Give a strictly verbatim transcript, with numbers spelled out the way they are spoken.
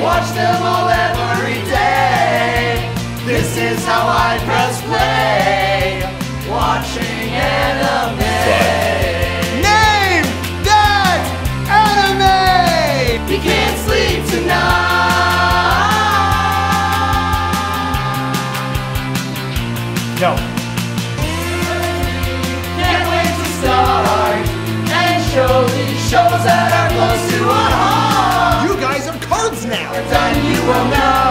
watch them all every day. This is how I press play, watching anime. Name that anime! You can't sleep tonight. No. Can't wait to start and show these shows that are close to our heart. You guys have cards now. Then you will know.